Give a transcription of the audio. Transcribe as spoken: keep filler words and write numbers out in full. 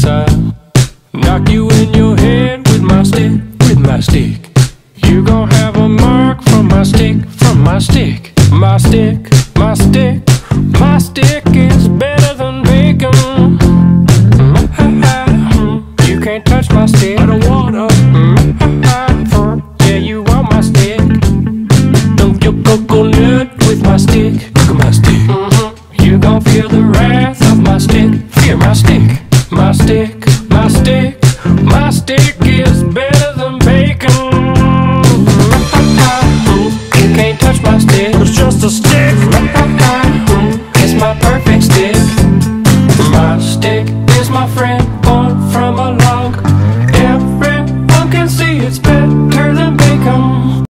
missile. Knock you in your head with my stick, with my stick. You gon' have a mark from my stick, from my stick. My stick, my stick, my stick is better than bacon. You can't touch my stick, I don't wanna. Yeah, you want my stick. Dump your coconut with my stick, look at my stick. You gon' feel the wrath of my stick, fear my stick. My stick, my stick, my stick is better than bacon. You can't touch my stick, it's just a stick. It's my perfect stick. My stick is my friend, born from a log. Everyone can see it's better